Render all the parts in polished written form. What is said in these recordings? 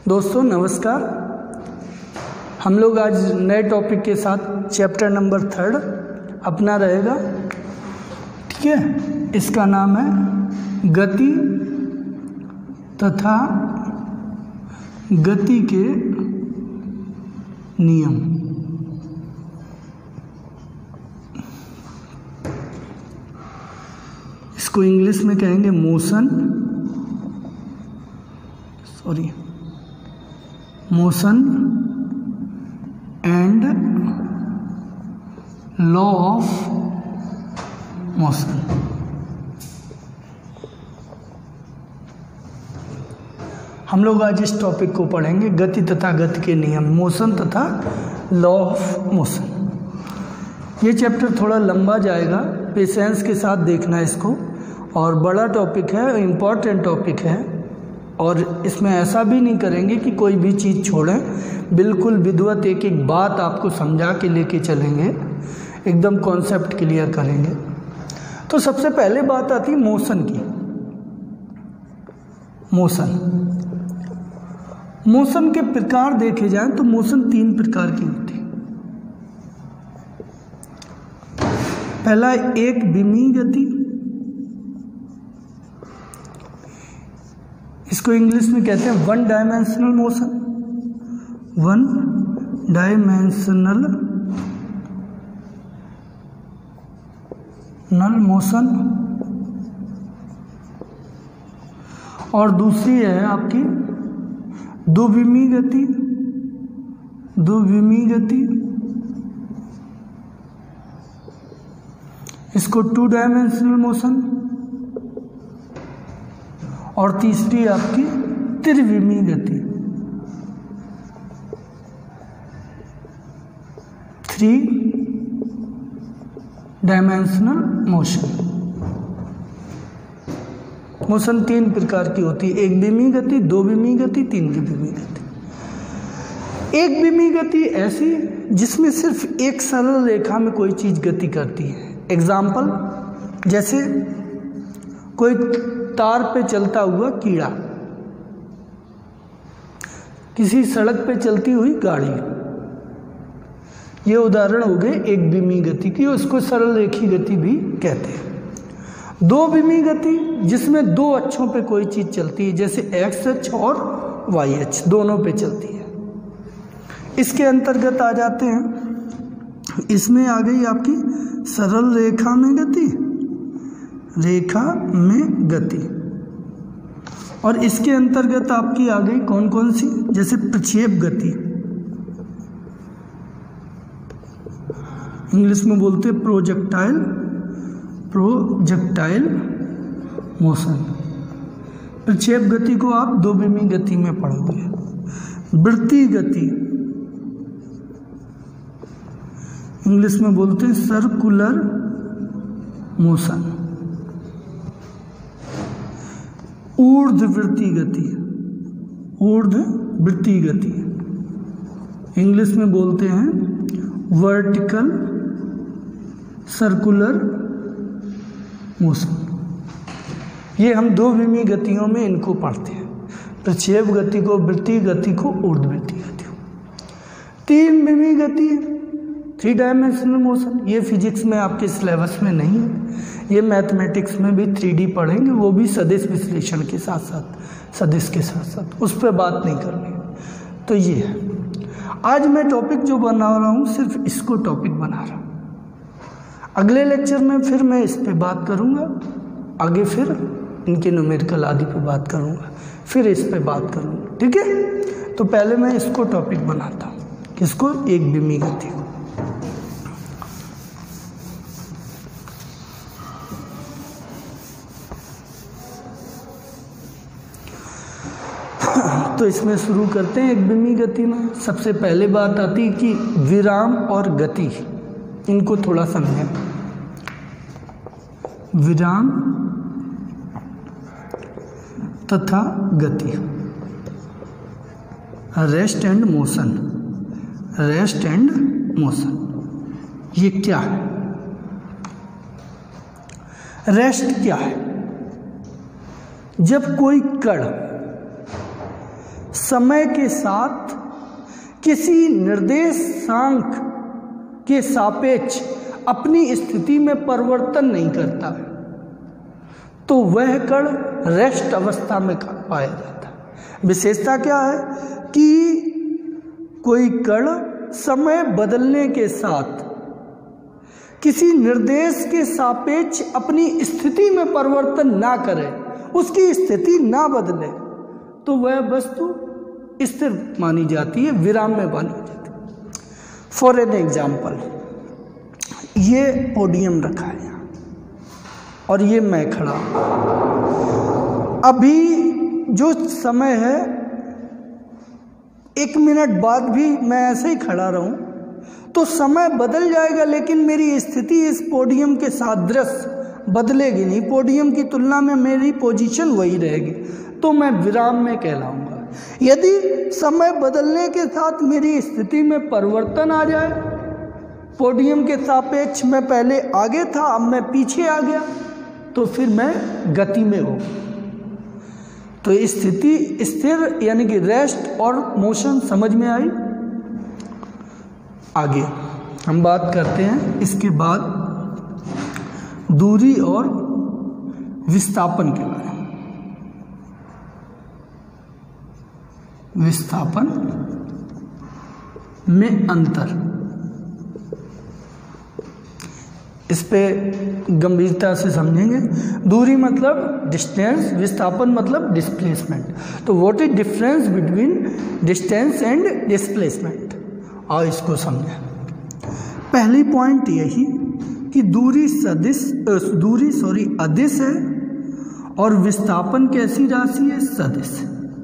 दोस्तों नमस्कार। हम लोग आज नए टॉपिक के साथ चैप्टर नंबर 3 अपना रहेगा, ठीक है। इसका नाम है गति तथा गति के नियम। इसको इंग्लिश में कहेंगे motion and law of motion. हम लोग आज इस टॉपिक को पढ़ेंगे, गति तथा गति के नियम, मोशन तथा लॉ ऑफ मोशन। ये चैप्टर थोड़ा लंबा जाएगा, पेशेंस के साथ देखना इसको, और बड़ा टॉपिक है, इम्पॉर्टेंट टॉपिक है। और इसमें ऐसा भी नहीं करेंगे कि कोई भी चीज़ छोड़ें, बिल्कुल विधिवत एक एक बात आपको समझा के लेके चलेंगे, एकदम कॉन्सेप्ट क्लियर करेंगे। तो सबसे पहले बात आती है मोशन की। मोशन के प्रकार देखे जाएं तो मोशन 3 प्रकार की होती है। पहला एक विमीय गति, इसको इंग्लिश में कहते हैं one dimensional motion. One dimensional motion. और दूसरी है आपकी द्विविमीय गति, इसको 2 डायमेंशनल मोशन। और तीसरी आपकी त्रिविमीय गति, 3 डायमेंशनल मोशन। मोशन 3 प्रकार की होती है, एक विमीय गति, 2 विमीय गति, 3 विमीय गति। एक विमीय गति ऐसी जिसमें सिर्फ एक सरल रेखा में कोई चीज़ गति करती है। एग्जाम्पल, जैसे कोई तार पे चलता हुआ कीड़ा, किसी सड़क पे चलती हुई गाड़ी, ये उदाहरण हो गए एक विमीय गति की, उसको सरल रेखी गति भी कहते हैं। 2 विमीय गति जिसमें 2 अक्षों पे कोई चीज़ चलती है, जैसे एक्स अक्ष और वाई अक्ष दोनों पे चलती है, इसके अंतर्गत आ जाते हैं। इसमें आ गई आपकी सरल रेखा में गति, और इसके अंतर्गत आपकी आ गई कौन कौन सी, जैसे प्रक्षेप गति, इंग्लिश में बोलते हैं प्रोजेक्टाइल मोशन। प्रक्षेप गति को आप 2 विमीय गति में पढ़ोगे। वृत्तीय गति, इंग्लिश में बोलते हैं सर्कुलर मोशन। ऊर्ध्ववृत्तीय गति, इंग्लिश में बोलते हैं वर्टिकल सर्कुलर मोशन। ये हम 2 विमीय गतियों में इनको पढ़ते हैं, प्रक्षेप गति को, वृत्तीय गति को, ऊर्ध्ववृत्तीय गति को। 3 विमीय गति, 3 डायमेंशनल मोशन, ये फिजिक्स में आपके सिलेबस में नहीं है, ये मैथमेटिक्स में भी 3D पढ़ेंगे, वो भी सदिश विश्लेषण के साथ साथ, सदिश के साथ साथ, उस पर बात नहीं करनी। तो ये है आज मैं टॉपिक जो बना रहा हूँ, सिर्फ इसको टॉपिक बना रहा हूँ। अगले लेक्चर में फिर मैं इस पे बात करूँगा, आगे फिर इनके न्यूमेरिकल आदि पे बात करूँगा, फिर इस पे बात करूँगा, ठीक है। तो पहले मैं इसको टॉपिक बनाता हूँ, किसको, एक विमीय गति को। तो इसमें शुरू करते हैं। एक विमीय गति में सबसे पहले बात आती है कि विराम और गति, इनको थोड़ा समझें। विराम तथा गति, रेस्ट एंड मोशन, ये क्या है? रेस्ट क्या है? जब कोई कण समय के साथ किसी निर्देशांक के सापेक्ष अपनी स्थिति में परिवर्तन नहीं करता है तो वह कण रेस्ट अवस्था में पाया जाता है। विशेषता क्या है कि कोई कण समय बदलने के साथ किसी निर्देश के सापेक्ष अपनी स्थिति में परिवर्तन ना करे, उसकी स्थिति ना बदले, तो वह वस्तु स्थिर मानी जाती है, विराम में मानी जाती है। फॉर एन एग्जाम्पल, ये पोडियम रखा है यहाँ और ये मैं खड़ा हूँ। अभी जो समय है 1 मिनट बाद भी मैं ऐसे ही खड़ा रहूं तो समय बदल जाएगा, लेकिन मेरी स्थिति इस पोडियम के सादृश बदलेगी नहीं। पोडियम की तुलना में मेरी पोजीशन वही रहेगी, तो मैं विराम में कहलाऊंगा। यदि समय बदलने के साथ मेरी स्थिति में परिवर्तन आ जाए, पोडियम के सापेक्ष मैं पहले आगे था, अब मैं पीछे आ गया, तो फिर मैं गति में हूँ। तो स्थिति स्थिर यानी कि रेस्ट और मोशन समझ में आई। आगे हम बात करते हैं इसके बाद दूरी और विस्थापन के बारे में। विस्थापन में अंतर, इस पे गंभीरता से समझेंगे। दूरी मतलब डिस्टेंस, विस्थापन मतलब डिस्प्लेसमेंट। तो what is difference between distance and displacement, और इसको समझें। पहली पॉइंट यही कि दूरी अदिश है और विस्थापन कैसी राशि है, सदिश।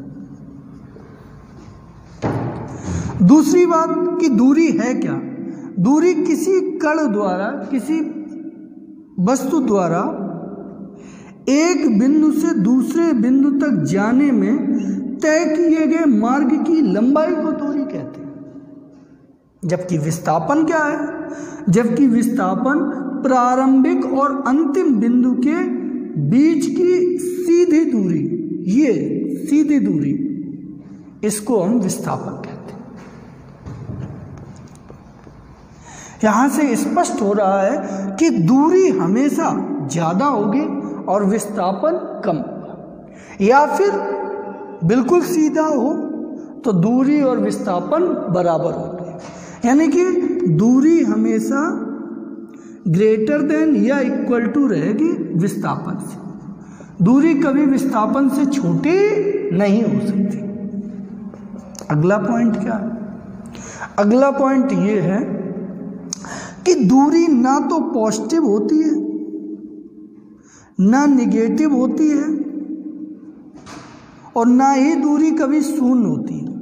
दूसरी बात कि दूरी है क्या। दूरी किसी कण द्वारा, किसी वस्तु द्वारा एक बिंदु से दूसरे बिंदु तक जाने में तय किए गए मार्ग की लंबाई को दूरी कहते हैं। जबकि विस्थापन क्या है, जबकि विस्थापन प्रारंभिक और अंतिम बिंदु के बीच की सीधी दूरी, ये सीधी दूरी, इसको हम विस्थापन कहते हैं। यहां से स्पष्ट हो रहा है कि दूरी हमेशा ज्यादा होगी और विस्थापन कम होगा, या फिर बिल्कुल सीधा हो तो दूरी और विस्थापन बराबर होंगे। यानी कि दूरी हमेशा ग्रेटर देन या इक्वल टू रहेगी विस्थापन से। दूरी कभी विस्थापन से छोटी नहीं हो सकती। अगला पॉइंट क्या है? अगला पॉइंट ये है कि दूरी ना तो पॉजिटिव होती है ना निगेटिव होती है, और ना ही दूरी कभी शून्य होती है।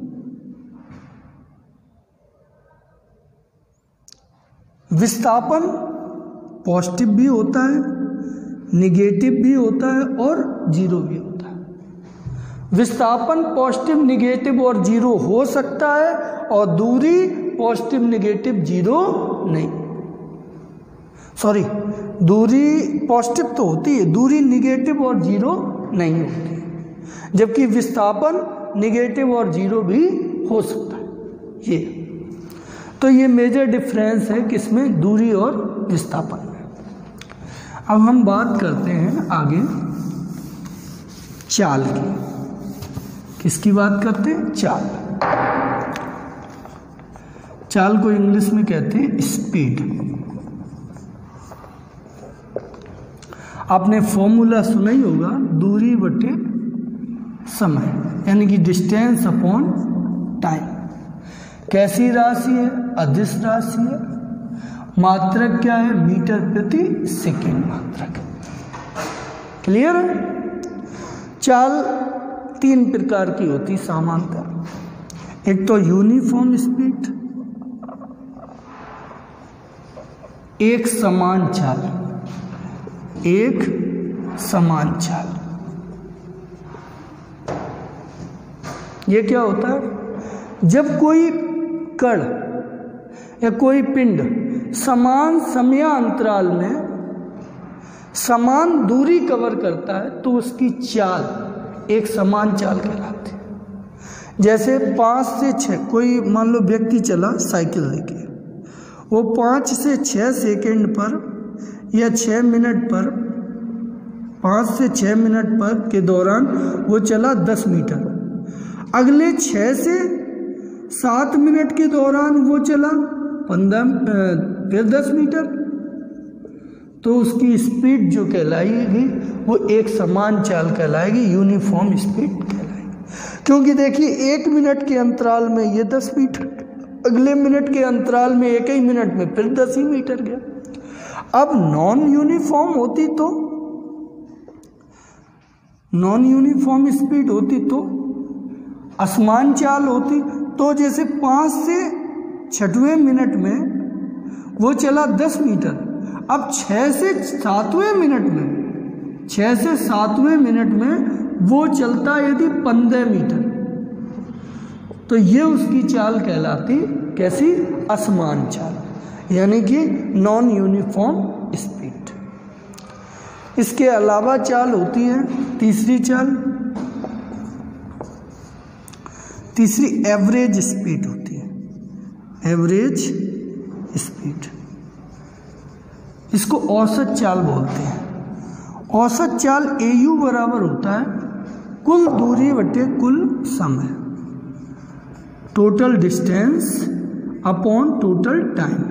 विस्थापन पॉजिटिव भी होता है, निगेटिव भी होता है और जीरो भी होता है। विस्थापन पॉजिटिव, निगेटिव और जीरो हो सकता है, और दूरी पॉजिटिव, निगेटिव, जीरो नहीं। सॉरी, दूरी पॉजिटिव तो होती है, दूरी निगेटिव और जीरो नहीं होती है। जबकि विस्थापन निगेटिव और जीरो भी हो सकता है। ये तो ये मेजर डिफरेंस है किसमें, दूरी और विस्थापन में। अब हम बात करते हैं आगे चाल की। किसकी बात करते हैं? चाल। चाल को इंग्लिश में कहते हैं स्पीड। आपने फॉर्मूला सुना ही होगा, दूरी बटे समय, यानी कि डिस्टेंस अपॉन टाइम। कैसी राशि है? अदिश राशि है। मात्रक क्या है? मीटर प्रति सेकेंड मात्रक। क्लियर है? चाल 3 प्रकार की होती सामान्यतः। एक तो यूनिफॉर्म स्पीड, एक समान चाल, एक समान चाल। ये क्या होता है? जब कोई कण या कोई पिंड समान समयांतराल में समान दूरी कवर करता है तो उसकी चाल एक समान चाल कहलाती है। जैसे 5 से 6, कोई मान लो व्यक्ति चला साइकिल लेके, वो 5 से 6 सेकंड पर या 6 मिनट पर, 5 से 6 मिनट पर के दौरान वो चला 10 मीटर। अगले 6 से 7 मिनट के दौरान वो चला 15 फिर 10 मीटर। तो उसकी स्पीड जो कहलाएगी वो एक समान चाल कहलाएगी, यूनिफॉर्म स्पीड कहलाएगी। क्योंकि देखिए 1 मिनट के अंतराल में ये 10 मीटर, अगले मिनट के अंतराल में 1 ही मिनट में फिर 10 ही मीटर गया। अब नॉन यूनिफॉर्म स्पीड होती तो असमान चाल होती। तो जैसे 5 से 6वें मिनट में वो चला 10 मीटर, अब 6 से 7वें मिनट में वो चलता यदि 15 मीटर, तो ये उसकी चाल कहलाती कैसी? असमान चाल, यानी कि नॉन यूनिफॉर्म स्पीड। इसके अलावा चाल होती है तीसरी एवरेज स्पीड होती है, एवरेज स्पीड। इसको औसत चाल बोलते हैं। औसत चाल AU बराबर होता है कुल दूरी बटे कुल समय, total distance upon total time.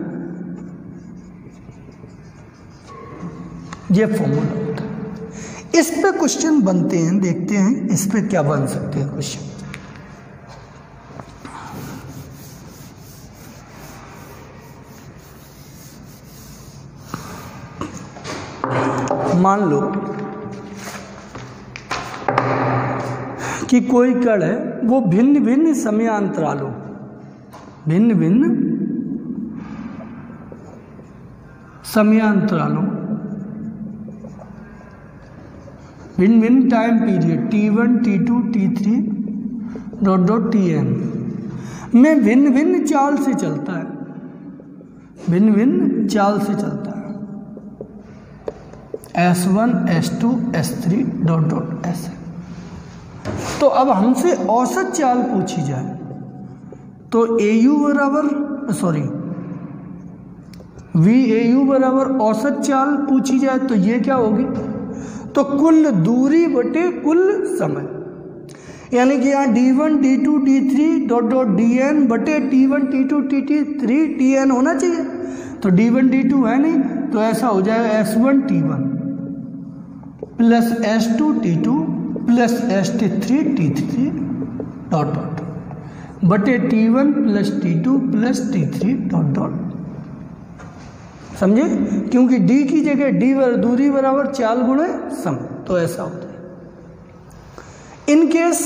ये फॉर्मूला होता है। इस पे क्वेश्चन बनते हैं, देखते हैं इस पे क्या बन सकते हैं क्वेश्चन। मान लो कि कोई कण है, वो भिन्न भिन्न समयांतरालों, भिन्न भिन्न time period T1, T2, T3 ... Tn में भिन्न चाल से चलता है, भिन्न चाल से चलता है, S1, S2, S3 ... Sn। तो अब हमसे औसत चाल पूछी जाए तो VAU बराबर औसत चाल पूछी जाए तो ये क्या होगी? तो कुल दूरी बटे कुल समय, यानी कि यहाँ D1, D2, D3 ... Dn बटे T1, T2, T3 Tn होना चाहिए। तो D1, D2 है नहीं, तो ऐसा हो जाएगा S1 T1 plus S2 T2 plus S3 T3 ... बटे T1 plus T2 plus T3 ... समझे? क्योंकि D की जगह दूरी बराबर चाल गुणे समय, तो ऐसा होता है। इन केस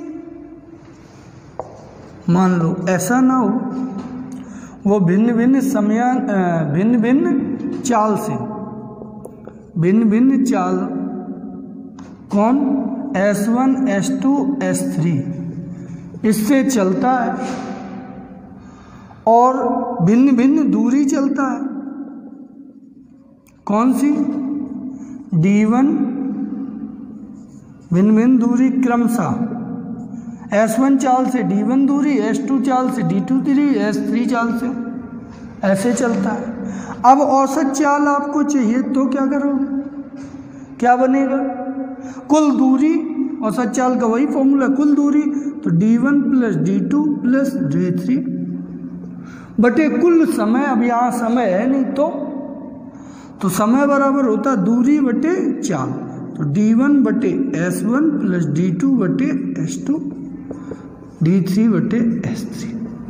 मान लो ऐसा ना हो, वो भिन्न चाल कौन? S1, S2, S3 इससे चलता है और भिन्न दूरी चलता है। कौन सी? D1 भिन्न दूरी क्रमशः S1 चाल से D1 दूरी, S2 चाल से D2 दूरी, S3 चाल से, ऐसे चलता है। अब औसत चाल आपको चाहिए तो क्या करोगे? क्या बनेगा? कुल दूरी, औसत चाल का वही फॉर्मूला, कुल दूरी, तो D1 plus D2 plus D3 बटे कुल समय। अब यहाँ समय है नहीं, तो समय बराबर होता दूरी बटे चाल, तो D1 बटे S1 प्लस D2 बटे S2 D3 बटे S3,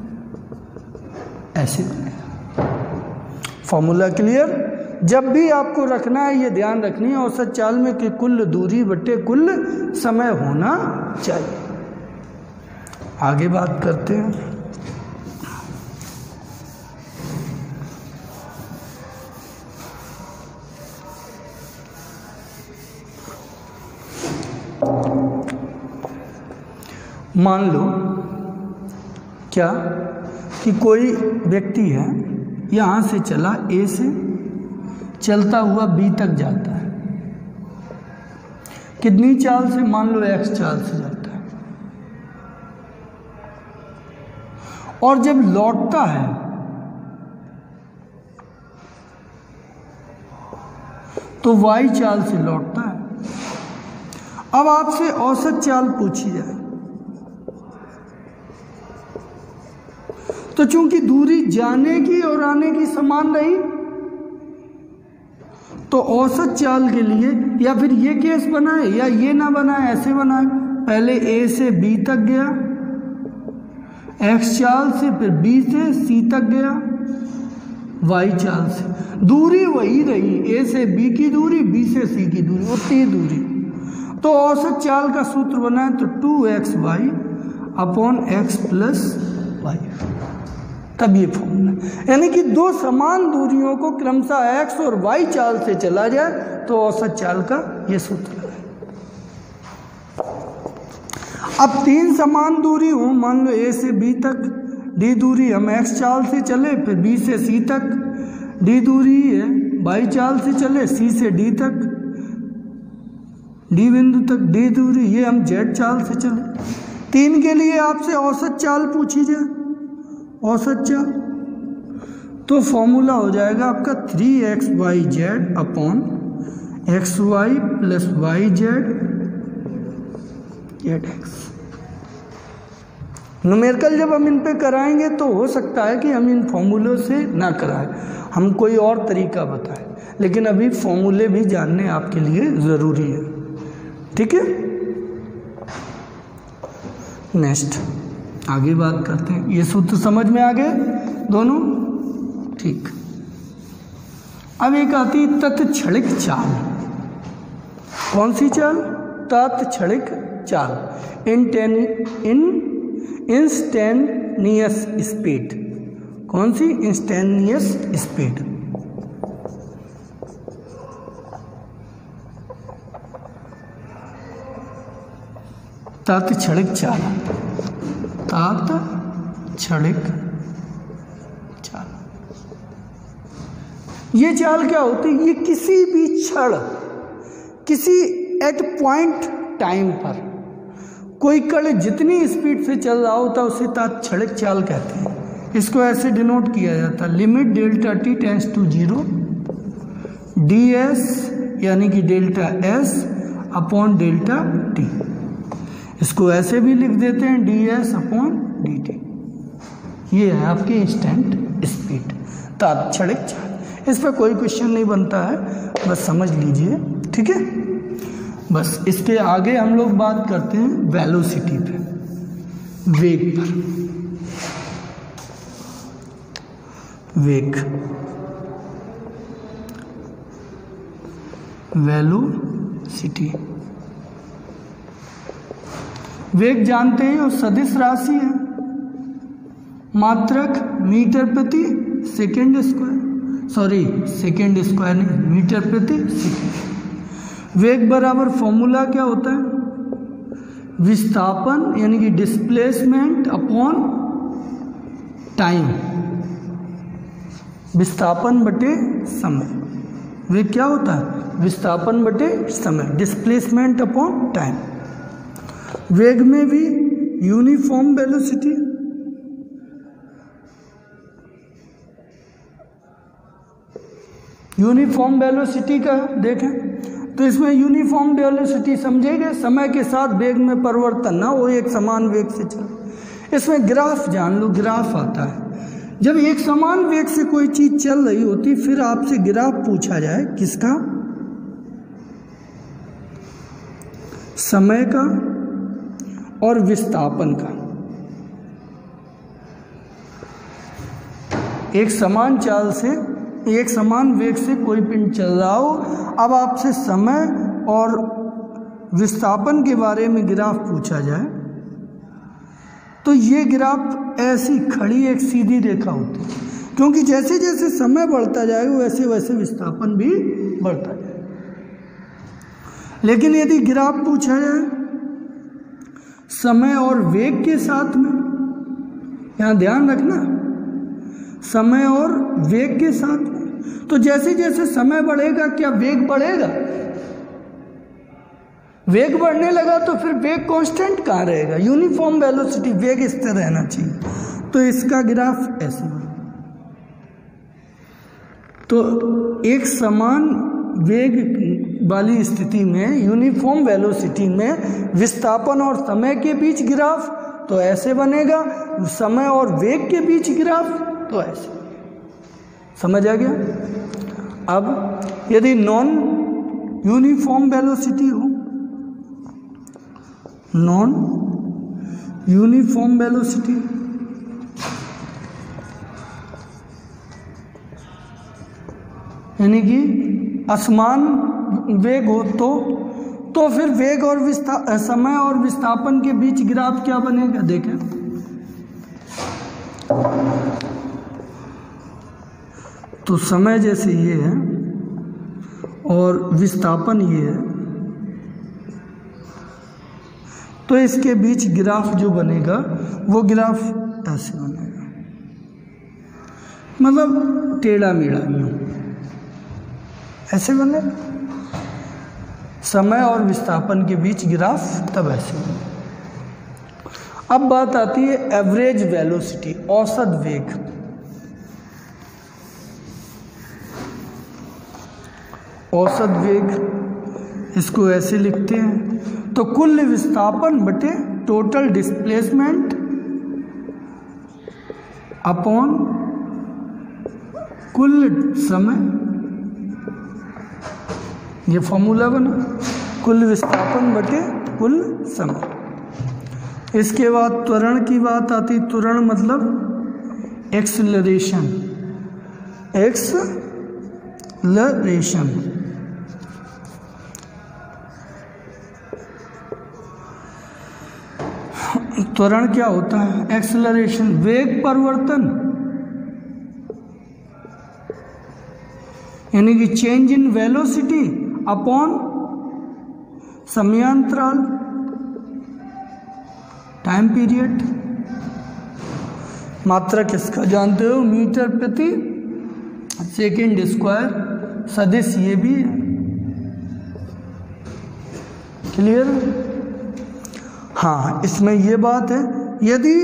ऐसे फॉर्मूला क्लियर। जब भी आपको रखना है, ये ध्यान रखनी है औसत चाल में कि कुल दूरी बटे कुल समय होना चाहिए। आगे बात करते हैं। मान लो क्या कि कोई व्यक्ति है, यहाँ से चला, A से चलता हुआ B तक जाता है। कितनी चाल से? मान लो X चाल से जाता है। और जब लौटता है तो y चाल से लौटता है। अब आपसे औसत चाल पूछी जाए तो चूंकि दूरी जाने की और आने की समान रही तो औसत चाल के लिए या फिर ये केस बनाए या ये ना बनाए, ऐसे बनाए, पहले a से b तक गया x चाल से, फिर b से c तक गया y चाल से, दूरी वही रही, a से b की दूरी, b से c की दूरी, उतनी दूरी, तो औसत चाल का सूत्र बना है तो 2xy upon x plus y, तब ये फॉर्मूला, यानी कि दो समान दूरियों को क्रमशः x और y चाल से चला जाए तो औसत चाल का ये सूत्र है। अब तीन समान दूरी हो, मान लो a से b तक, d दूरी हम x चाल से चले, फिर b से c तक, d दूरी है y चाल से चले, c से d तक, d बिंदु तक, d दूरी ये हम z चाल से चले। तीन के लिए आपसे औसत चाल पूछी जाए, औसत चाल, तो फॉर्मूला हो जाएगा आपका 3xyz upon xy plus yz zx। Numerical जब हम इन पे कराएंगे तो हो सकता है कि हम इन फॉर्मूलों से ना कराएं, हम कोई और तरीका बताएं, लेकिन अभी फॉर्मूले भी जानने आपके लिए ज़रूरी है। ठीक है, नेक्स्ट आगे बात करते हैं। ये सूत्र समझ में आ गए दोनों? ठीक। अब एक आती है तत्क्षणिक चाल। कौन सी चाल? तत्क्षणिक चाल, इंस्टेंटेनियस स्पीड। कौन सी? Instantaneous speed. तत्क्षणिक चाल, तत्क्षणिक चाल, ये चाल क्या होती है? ये किसी भी क्षण, किसी एट पॉइंट टाइम पर कोई कण जितनी स्पीड से चल रहा होता है उसे तत्क्षणिक चाल कहते हैं। इसको ऐसे डिनोट किया जाता है, limit delta T tends to 0 ds यानी कि delta s upon delta t। इसको ऐसे भी लिख देते हैं ds अपॉन dt। ये है आपकी इंस्टेंट स्पीड, तत्क्षणिक चाल। इस पर कोई क्वेश्चन नहीं बनता है, बस समझ लीजिए। ठीक है, बस इसके आगे हम लोग बात करते हैं वेलोसिटी पे, वेग पर। वेग, वेलोसिटी, वेग जानते हैं और सदिश राशि है, मात्रक मीटर प्रति second square, sorry second square नहीं, मीटर प्रति सेकेंड। वेग बराबर फॉर्मूला क्या होता है? विस्थापन यानी कि डिस्प्लेसमेंट अपॉन टाइम, विस्थापन बटे समय। वेग क्या होता है? विस्थापन बटे समय, डिस्प्लेसमेंट अपॉन टाइम। वेग में भी यूनिफॉर्म वेलोसिटी, यूनिफॉर्म वेलोसिटी का देखें तो इसमें यूनिफॉर्म वेलोसिटी समझेंगे, समय के साथ वेग में परिवर्तन ना हो, एक समान वेग से चले। इसमें ग्राफ जान लो, ग्राफ आता है जब एक समान वेग से कोई चीज चल रही होती, फिर आपसे ग्राफ पूछा जाए किसका? समय का और विस्थापन का। एक समान चाल से, एक समान वेग से कोई पिंड चल रहा हो, अब आपसे समय और विस्थापन के बारे में ग्राफ पूछा जाए तो ये ग्राफ ऐसी खड़ी एक सीधी रेखा होती है, क्योंकि जैसे जैसे समय बढ़ता जाएगा वैसे वैसे विस्थापन भी बढ़ता जाएगा। लेकिन यदि ग्राफ पूछा जाए समय और वेग के साथ में, यहाँ ध्यान रखना, समय और वेग के साथ में, तो जैसे जैसे समय बढ़ेगा क्या वेग बढ़ेगा? वेग बढ़ने लगा तो फिर वेग कांस्टेंट कहाँ रहेगा? यूनिफॉर्म वेलोसिटी, वेग स्थिर रहना चाहिए। तो इसका ग्राफ ऐसे बना। तो एक समान वेग वाली स्थिति में, यूनिफॉर्म वेलोसिटी में विस्थापन और समय के बीच ग्राफ तो ऐसे बनेगा, समय और वेग के बीच ग्राफ तो ऐसे। समझ आ गया? अब यदि नॉन यूनिफॉर्म वेलोसिटी हो, नॉन यूनिफॉर्म वेलोसिटी, यानी कि असमान वेग हो तो फिर वेग और समय और विस्थापन के बीच ग्राफ क्या बनेगा? देखें, तो समय जैसे ये है और विस्थापन ये है, तो इसके बीच ग्राफ जो बनेगा वो ग्राफ ऐसे बनेगा, मतलब टेढ़ा मेढ़ा ऐसे बनेगा। समय और विस्थापन के बीच ग्राफ तब ऐसे बनेगा। अब बात आती है एवरेज वेलोसिटी, औसत वेग। औसत वेग इसको ऐसे लिखते हैं, तो कुल विस्थापन बटे टोटल डिस्प्लेसमेंट अपॉन कुल समय, ये फॉर्मूला बना, कुल विस्थापन बटे कुल समय। इसके बाद त्वरण की बात आती, त्वरण मतलब एक्सेलरेशन, एक्सेलरेशन। त्वरण क्या होता है? एक्सेलरेशन, वेग परिवर्तन, यानी कि चेंज इन वेलोसिटी अपॉन समयांतराल, टाइम पीरियड। मात्रा किसका जानते हो? मीटर प्रति सेकेंड स्क्वायर। सदिश ये भी है, क्लियर? हाँ, इसमें ये बात है, यदि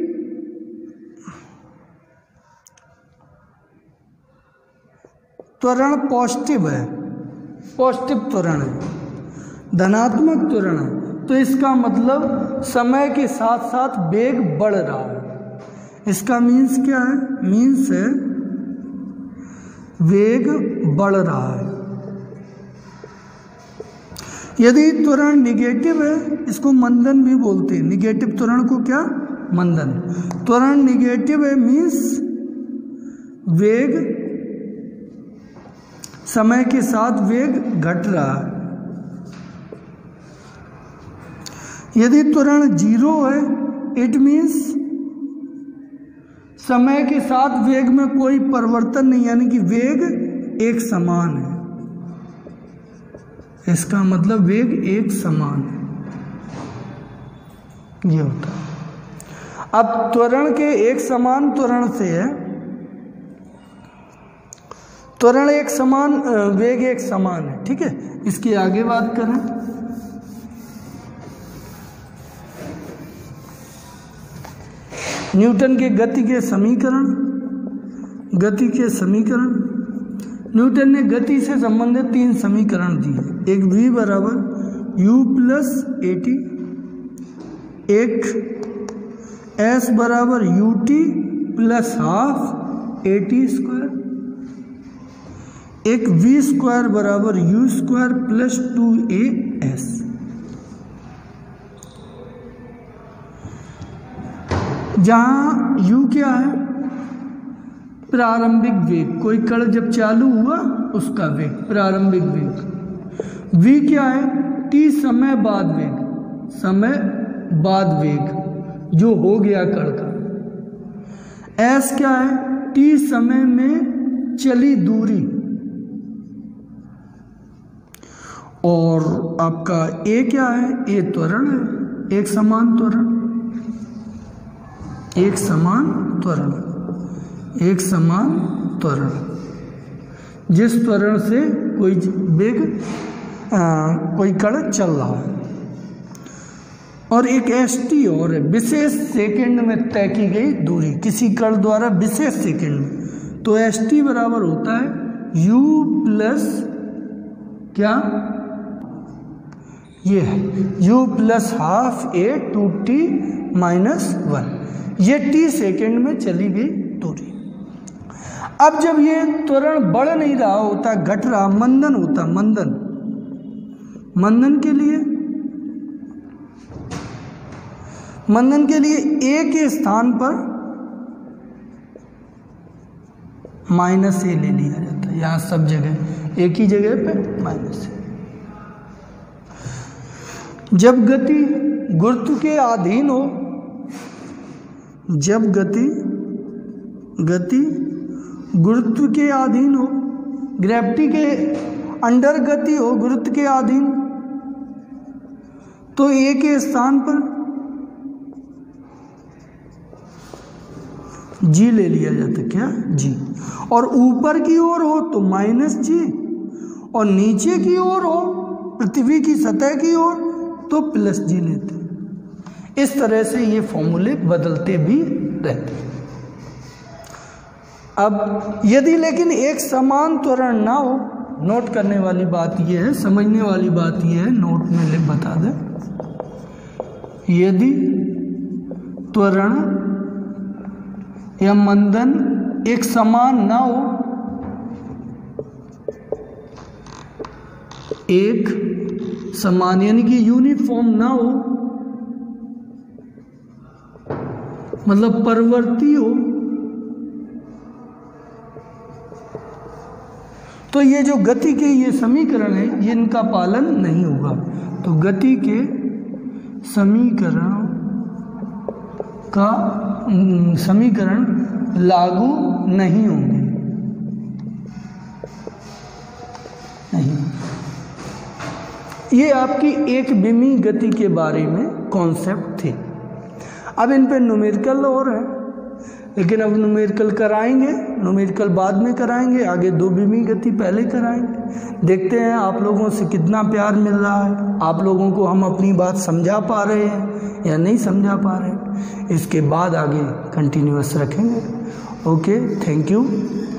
त्वरण पॉजिटिव है, पॉजिटिव त्वरण है, धनात्मक त्वरण है, तो इसका मतलब समय के साथ साथ वेग बढ़ रहा है। इसका मीन्स क्या है? मीन्स है वेग बढ़ रहा है। यदि त्वरण निगेटिव है, इसको मंदन भी बोलते हैं। निगेटिव त्वरण को क्या? मंदन। त्वरण निगेटिव है मीन्स वेग, समय के साथ वेग घट रहा है। यदि त्वरण जीरो है, इट मीन्स समय के साथ वेग में कोई परिवर्तन नहीं, यानी कि वेग एक समान है। इसका मतलब वेग एक समान है, ये होता है। अब त्वरण के एक समान त्वरण से है, त्वरण एक समान, वेग एक समान है, ठीक है। इसकी आगे बात करें, न्यूटन के गति के समीकरण, गति के समीकरण, न्यूटन ने गति से संबंधित 3 समीकरण दिए। एक v बराबर u प्लस at, एक s बराबर ut plus half at square, एक v स्क्वायर बराबर u स्क्वायर प्लस 2as। जहाँ u क्या है? प्रारंभिक वेग, कोई कण जब चालू हुआ उसका वेग, प्रारंभिक वेग। v क्या है? t समय बाद वेग, समय बाद वेग जो हो गया कण का। s क्या है? t समय में चली दूरी। और आपका a क्या है? a त्वरण है, एक समान त्वरण, एक समान त्वरण, एक समान त्वरण, जिस त्वरण से कोई वेग कोई कण चल रहा है। और एक ST और है, विशेष सेकंड में तय की गई दूरी किसी कण द्वारा विशेष सेकंड में। तो ST बराबर होता है U प्लस क्या, ये है U plus half A 2t minus 1, ये t सेकंड में चली गई दूरी। अब जब ये त्वरण बढ़ नहीं रहा होता, घट रहा, मंदन होता, मंदन के लिए A के स्थान पर माइनस A ले लिया जाता है। यहाँ सब जगह एक ही जगह पे माइनस A। जब गति गुरुत्व के अधीन हो, जब गति गुरुत्व के अधीन हो, ग्रेविटी के अंडर गति हो, गुरुत्व के अधीन, तो A के स्थान पर G ले लिया जाता है। क्या, G। और ऊपर की ओर हो तो माइनस G, और नीचे की ओर हो, पृथ्वी की सतह की ओर, तो प्लस G लेते हैं। इस तरह से ये फॉर्मूले बदलते भी रहते हैं। अब यदि लेकिन एक समान त्वरण ना हो, नोट करने वाली बात यह है, समझने वाली बात यह है, नोट में बता दें, यदि त्वरण या मंदन एक समान ना हो, एक समान यानी कि यूनिफॉर्म ना हो, मतलब परिवर्ती हो, तो ये जो गति के ये समीकरण है, ये इनका पालन नहीं होगा। तो गति के समीकरण लागू नहीं होंगे, नहीं। ये आपकी एक विमीय गति के बारे में कॉन्सेप्ट थे। अब इन पे न्यूमेरिकल और है, लेकिन अब न्यूमेरिकल कराएंगे, न्यूमेरिकल बाद में कराएंगे, आगे दो विमीय गति पहले कराएंगे। देखते हैं आप लोगों से कितना प्यार मिल रहा है, आप लोगों को हम अपनी बात समझा पा रहे हैं या नहीं समझा पा रहे हैं। इसके बाद आगे कंटिन्यूअस रखेंगे। Okay, thank you.